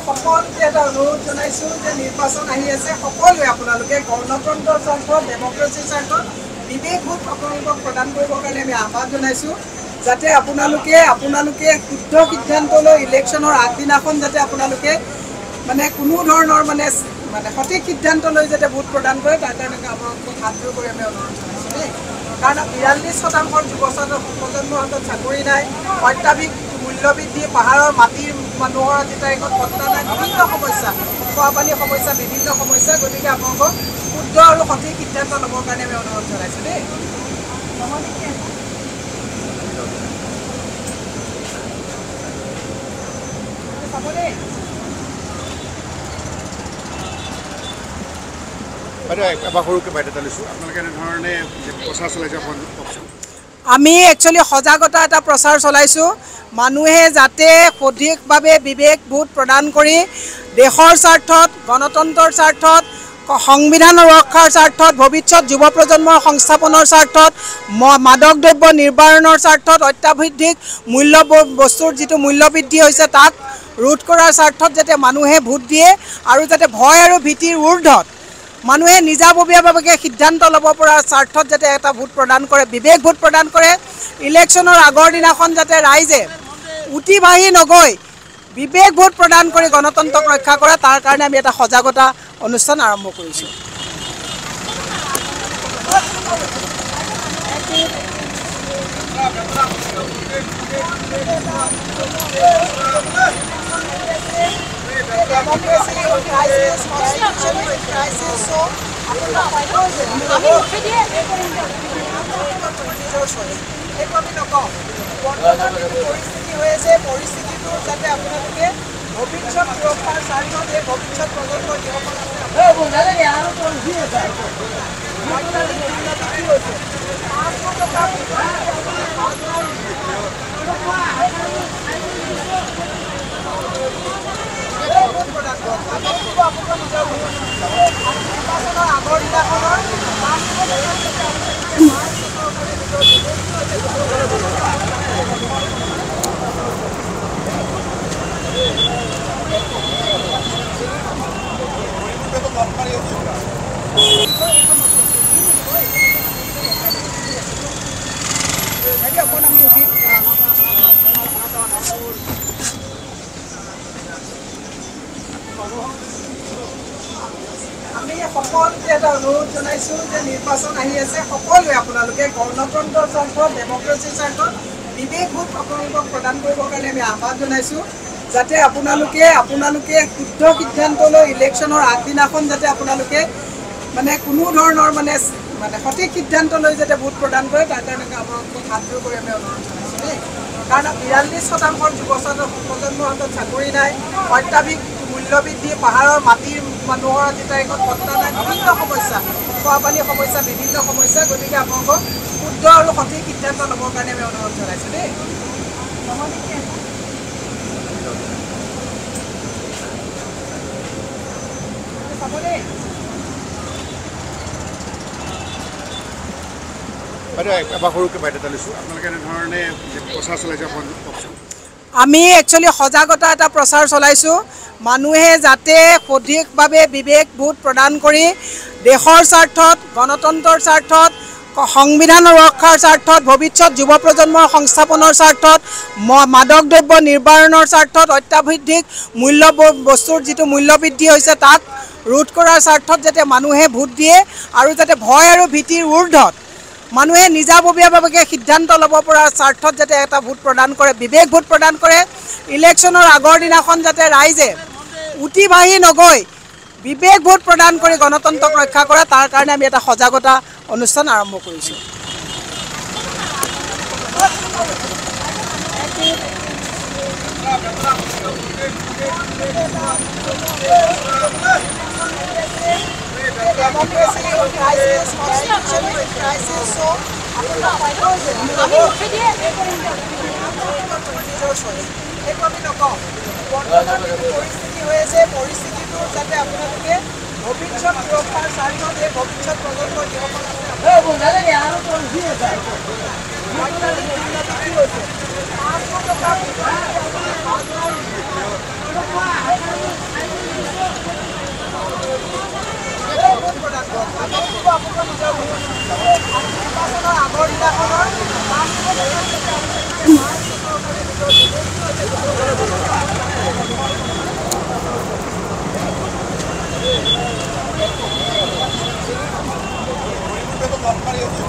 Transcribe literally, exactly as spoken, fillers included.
সকলোকে এটা অনুৰোধ জনাইছোঁ যে নিৰ্বাচন আহি আছে, সকলোৱে আপোনালোকে গণতন্ত্ৰৰ স্বাৰ্থত, ডেমক্ৰেচিৰ স্বাৰ্থত বিবেক ভোট আপোনালোকক প্ৰদান কৰিবৰ কাৰণে আমি আহ্বান জনাইছোঁ। যাতে আপোনালোকে আপোনালোকে শুদ্ধ সিদ্ধান্ত লৈ ইলেকশ্যনৰ আগদিনাখন যাতে আপোনালোকে মানে কোনো ধৰণৰ মানে মানে সঠিক সিদ্ধান্ত লৈ যাতে ভোট প্ৰদান কৰে, তাৰ কাৰণে আপোনালোকক হাত জোৰ কৰি আমি অনুৰোধ জনাইছোঁ দেই। কাৰণ বিৰাল্লিছ শতাংশৰ যুৱ প্ৰজন্মৰ হাতত চাকৰি নাই, অত্যাধিক মূল্যবৃদ্ধি, পাহাৰৰ মাটিৰ মানুহৰ আজি তাৰিখত পত্তা নাই, বিভিন্ন সমস্যা, খোৱাপানীৰ সমস্যা, বিভিন্ন সমস্যা। গতিকে আপোনালোকক শুদ্ধ আৰু সঠিক সিদ্ধান্ত ল'বৰ কাৰণে আমি অনুৰোধ জনাইছোঁ দেই। আমি একচুৱেলি সজাগতা এটা প্ৰচাৰ চলাইছোঁ। মানুহে যাতে সঠিকভাৱে বিবেক ভোট প্ৰদান কৰি দেশৰ স্বাৰ্থত, গণতন্ত্ৰৰ স্বাৰ্থত, সংবিধান ৰক্ষাৰ স্বাৰ্থত, ভৱিষ্যত যুৱ প্ৰজন্মৰ সংস্থাপনৰ স্বাৰ্থত, মাদক দ্ৰব্য নিৰ্বাৰণৰ স্বাৰ্থত, অত্যাধিক মূল্য বস্তুৰ যিটো মূল্যবৃদ্ধি হৈছে তাক ৰোধ কৰাৰ স্বাৰ্থত যাতে মানুহে ভোট দিয়ে আৰু যাতে ভয় আৰু ভীতিৰ ঊৰ্ধত মানুহে নিজাববীয়াভাৱে সিদ্ধান্ত ল'ব পৰাৰ স্বাৰ্থত যাতে এটা ভোট প্ৰদান কৰে, বিবেক ভোট প্ৰদান কৰে। ইলেকশ্যনৰ আগৰ দিনাখন যাতে ৰাইজে উঠি ভাহি নগৈ বিবেক ভোট প্ৰদান কৰি গণতন্ত্ৰক ৰক্ষা কৰে, তাৰ কাৰণে আমি এটা সজাগতা অনুষ্ঠান আৰম্ভ কৰিছোঁ। পৰিস্থিতি হৈ আছে, পৰিস্থিতিটো যাতে আপোনালোকে ভৱিষ্যত সুৰক্ষাৰ স্বাৰ্থত এই ভৱিষ্যত প্ৰজন্মৰ যিসকল আগৰ দিনাখনৰ আমি সকলোকে এটা অনুৰোধ জনাইছোঁ যে নিৰ্বাচন আহি আছে, সকলোৱে আপোনালোকে গণতন্ত্ৰৰ স্বাৰ্থত, ডেমক্ৰেচিৰ স্বাৰ্থত বিবেক ভোট আপোনালোকক প্ৰদান কৰিবৰ কাৰণে আমি আহ্বান জনাইছোঁ। যাতে আপোনালোকে আপোনালোকে শুদ্ধ সিদ্ধান্ত লৈ ইলেকশ্যনৰ আগদিনাখন যাতে আপোনালোকে মানে কোনো ধৰণৰ মানে মানে সঠিক সিদ্ধান্ত লৈ যাতে ভোট প্ৰদান কৰে, তাৰ কাৰণে আপোনালোকক হাত জোৰ কৰি আমি অনুৰোধ জনাইছোঁ দেই। কাৰণ বিৰাল্লিছ শতাংশৰ যুৱ প্ৰজন্মৰ হাতত চাকৰি নাই, অত্যাধিক মূল্যবৃদ্ধি, পাহাৰৰ মাটিৰ মানুহৰ আজি তাৰিখত পত্তা নাই, বিভিন্ন সমস্যা, খোৱাপানীৰ সমস্যা, বিভিন্ন সমস্যা। গতিকে আপোনালোকক শুদ্ধ আৰু সঠিক সিদ্ধান্ত ল'বৰ কাৰণে আমি অনুৰোধ জনাইছোঁ দেই। আমি একচুৱেলি সজাগতা এটা প্ৰচাৰ চলাইছোঁ। মানুহে যাতে সঠিকভাৱে বিবেক ভোট প্ৰদান কৰি দেশৰ স্বাৰ্থত, গণতন্ত্ৰৰ স্বাৰ্থত, সংবিধান ৰক্ষাৰ স্বাৰ্থত, ভৱিষ্যত যুৱ প্ৰজন্মৰ সংস্থাপনৰ স্বাৰ্থত, মাদক দ্ৰব্য নিৰ্বাৰণৰ স্বাৰ্থত, অত্যাধিক মূল্য বস্তুৰ যিটো মূল্যবৃদ্ধি হৈছে তাক ৰোধ কৰাৰ স্বাৰ্থত যাতে মানুহে ভোট দিয়ে আৰু যাতে ভয় আৰু ভীতিৰ ঊৰ্ধত মানুহে নিজাববীয়াভাৱে সিদ্ধান্ত ল'ব পৰাৰ স্বাৰ্থত যাতে এটা ভোট প্ৰদান কৰে, বিবেক ভোট প্ৰদান কৰে। ইলেকশ্যনৰ আগৰ দিনাখন যাতে ৰাইজে উঠি ভাহি নগৈ বিবেক ভোট প্ৰদান কৰি গণতন্ত্ৰক ৰক্ষা কৰে, তাৰ কাৰণে আমি এটা সজাগতা অনুষ্ঠান আৰম্ভ কৰিছোঁ। পৰিস্থিতি হৈ আছে, পৰিস্থিতিটো যাতে আপোনালোকে ভৱিষ্যত সুৰক্ষাৰ স্বাৰ্থত এই ভৱিষ্যত প্ৰজন্মৰ যিসকল আছে Gracias.